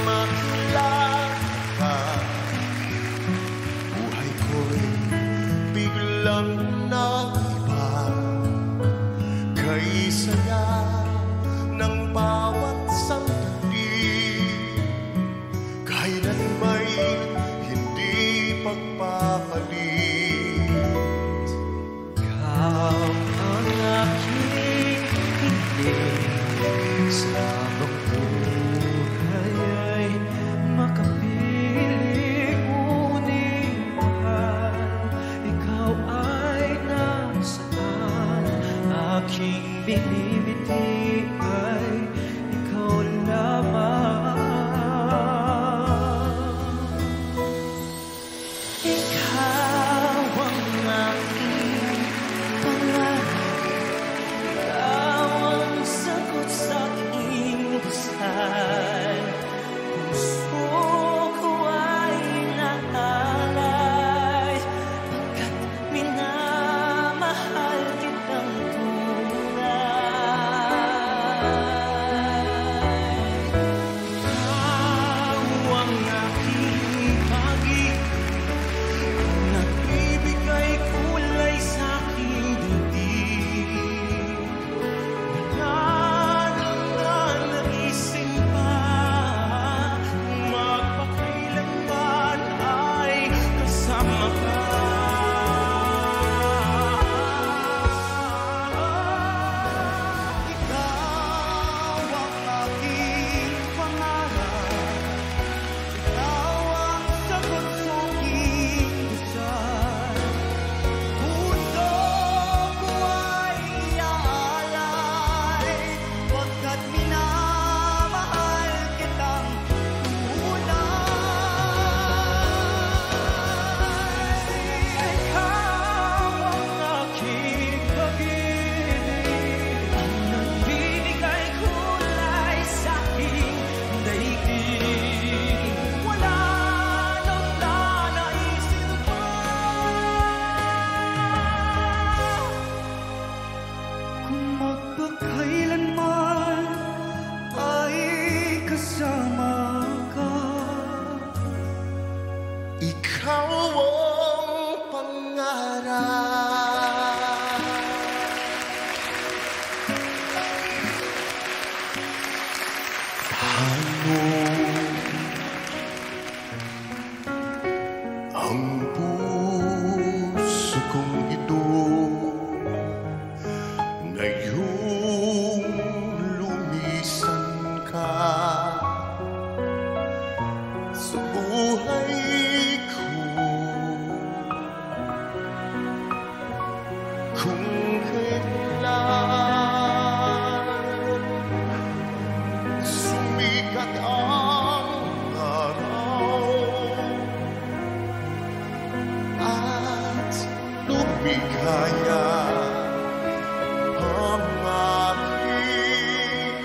makilala, buhay ko'y biglang naiba. Kay saya ng bawat sandali, kailan may hindi pagpapalit. Ikaw ang aking higit sa buhay ay makapiling, ngunit mahal, ikaw ay nasaan. Aking binibiti ay ikaw lamang. Ikaw ang aking pangarap, ikaw ang sagot sa aking dasal. Puso ko ay naalay, pagkat minamahal kitang magpakailanman ay kasama ka. Ikaw ang pangarap. Paano ang puso kong ito ngayong lumisan ka sa buhay ko? Kung kailan sumikat ang araw at lumikaya ang aking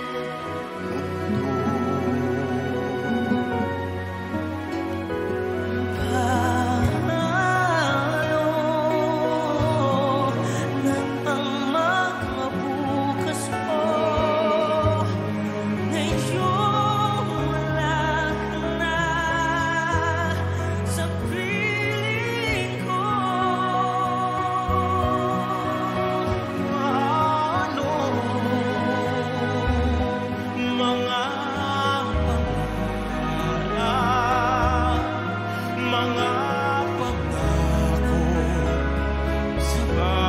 mundo. Paano nang ang magkabukas mo ngayon wala ka na sa piling ko? Paano mga pangarap, mga pangako sa